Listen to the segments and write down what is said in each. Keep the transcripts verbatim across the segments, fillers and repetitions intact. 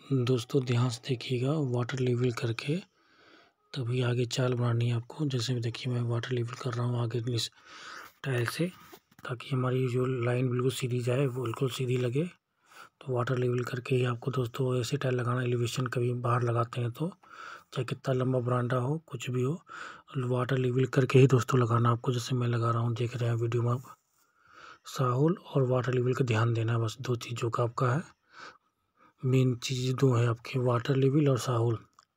दोस्तों ध्यान से देखिएगा, वाटर लेवल करके तभी आगे चाल बनानी है आपको। जैसे देखिए मैं वाटर लेवल कर रहा हूँ आगे इस टाइल से, ताकि हमारी जो लाइन बिल्कुल सीधी जाए, बिल्कुल सीधी लगे। तो वाटर लेवल करके ही आपको दोस्तों ऐसे टाइल लगाना। एलिवेशन कभी बाहर लगाते हैं तो चाहे कितना लंबा बरामदा हो, कुछ भी हो, वाटर लेवल करके ही दोस्तों लगाना आपको। जैसे मैं लगा रहा हूँ, देख रहे हैं वीडियो में आप। साहुल और वाटर लेवल का ध्यान देना है, बस दो चीज़ों का आपका है। मेन चीज़ दो है आपके, वाटर लेवल और साहुल।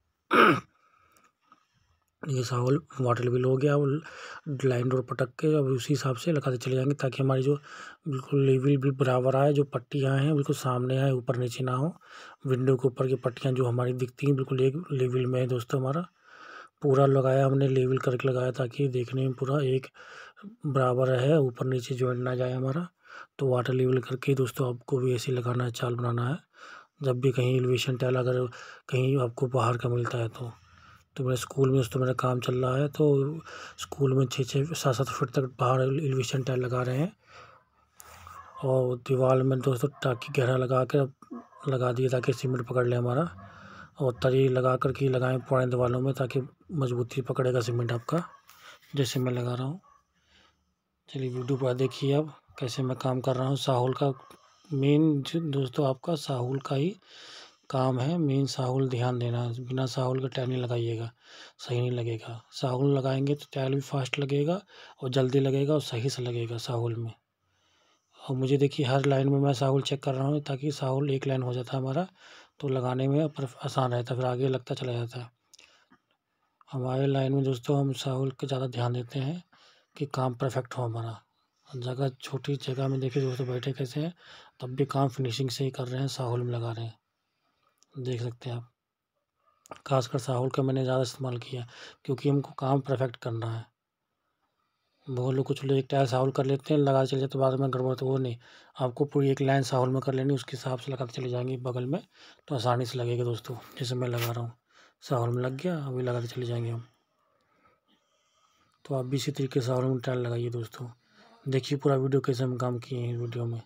ये साहुल वाटर लेवल हो गया, लाइन डोर पटक के अब उसी हिसाब से लगाते चले जाएंगे, ताकि हमारी जो बिल्कुल लेवल भी बराबर आए, जो पट्टियाँ हैं बिल्कुल सामने आए, ऊपर नीचे ना हो। विंडो के ऊपर की पट्टियाँ जो हमारी दिखती हैं बिल्कुल एक लेवल में है दोस्तों। हमारा पूरा लगाया हमने, लेवल करके लगाया, ताकि देखने में पूरा एक बराबर है, ऊपर नीचे जॉइंट ना जाए हमारा। तो वाटर लेवल करके दोस्तों आपको भी ऐसे लगाना है, चाल बनाना है। जब भी कहीं एलिवेशन टाइल अगर कहीं आपको बाहर का मिलता है तो तो मेरे स्कूल में दोस्तों मेरा काम चल रहा है, तो स्कूल में छः छः सात सात फीट तक बाहर एलिवेशन टाइल लगा रहे हैं। और दीवार में दोस्तों टाँकी गहरा लगा कर लगा दिए, ताकि सीमेंट पकड़ ले हमारा। और तरी लगा कर के लगाएं पुराने दीवारों में, ताकि मजबूती पकड़ेगा सीमेंट आपका। जैसे मैं लगा रहा हूँ, चलिए वीडियो पर देखिए अब कैसे मैं काम कर रहा हूँ। साहुल का मेन दोस्तों आपका साहुल का ही काम है, मेन साहुल ध्यान देना। बिना साहुल के टाइल नहीं लगाइएगा, सही नहीं लगेगा। साहुल लगाएंगे तो टाइल भी फास्ट लगेगा और जल्दी लगेगा और सही से लगेगा साहुल में। और मुझे देखिए हर लाइन में मैं साहुल चेक कर रहा हूँ, ताकि साहुल एक लाइन हो जाता है हमारा, तो लगाने में आसान रहता है, फिर आगे लगता चला जाता है। हमारे लाइन में दोस्तों हम साहुल के ज़्यादा ध्यान देते हैं कि काम परफेक्ट हो हमारा। जगह छोटी जगह में देखिए दोस्तों बैठे कैसे हैं, तब भी काम फिनिशिंग से ही कर रहे हैं, साहुल में लगा रहे हैं, देख सकते हैं आप। खासकर साहुल का मैंने ज़्यादा इस्तेमाल किया, क्योंकि हमको काम परफेक्ट करना है। बहुत लोग कुछ लोग एक टाइल साहुल कर लेते हैं, लगा चले जाते, बाद में गड़बड़। तो वो नहीं, आपको पूरी एक लाइन साहुल में कर लेनी, उसके हिसाब से लगाते चले जाएंगे बगल में, तो आसानी से लगेगा दोस्तों। जैसे मैं लगा रहा हूँ, साहुल में लग गया, अभी लगाते चले जाएंगे हम। तो आप भी इसी तरीके से साहुल में टाइल लगाइए दोस्तों। देखिए पूरा वीडियो कैसे हम काम किए हैं वीडियो में।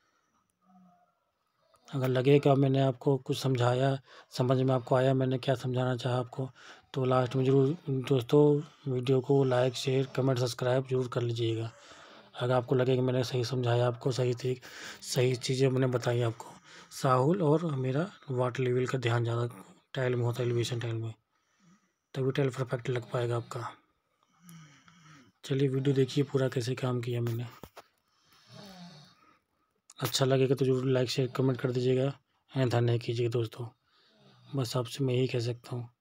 अगर लगेगा मैंने आपको कुछ समझाया, समझ में आपको आया मैंने क्या समझाना चाहा आपको, तो लास्ट में ज़रूर दोस्तों वीडियो को लाइक शेयर कमेंट सब्सक्राइब जरूर कर लीजिएगा। अगर आपको लगे कि मैंने सही समझाया आपको, सही थी सही चीज़ें मैंने बताई आपको। साहुल और मेरा वाटर लेवल का ध्यान ज़्यादा टाइल में होता है, एलिवेशन टाइल में, तभी टाइल परफेक्ट लग पाएगा आपका। चलिए वीडियो देखिए पूरा कैसे काम किया मैंने। अच्छा लगेगा तो जरूर लाइक शेयर कमेंट कर दीजिएगा, अन्यथा नहीं कीजिएगा दोस्तों। बस आपसे मैं यही कह सकता हूँ।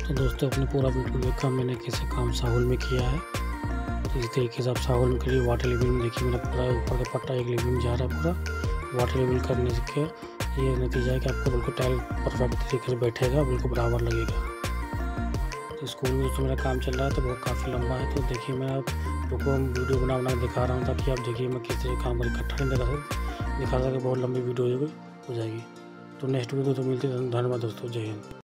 तो दोस्तों अपने पूरा वीडियो देखा मैंने कैसे काम साहुल में किया है। तो इस तरीके से आप साहुल में करिए। वाटर लेवल में देखिए मेरा पूरा ऊपर का पट्टा एक लेवल में जा रहा है। पूरा वाटर लेवल करने से ये नतीजा है कि आपको बिल्कुल टाइल परफेक्ट तरीके से बैठेगा, बिल्कुल बराबर लगेगा। तो स्कूल में दोस्तों मेरा काम चल रहा है तो वो काफ़ी लंबा है। तो देखिए मैं आपको वीडियो बना बना दिखा रहा हूँ ताकि आप देखिए मैं किस तरह काम कर इकट्ठा नहीं दिखा सकता दिखा सके बहुत लंबी वीडियो हो जाएगी। तो नेक्स्ट वीडियो तो मिलती है। धन्यवाद दोस्तों, जय हिंद।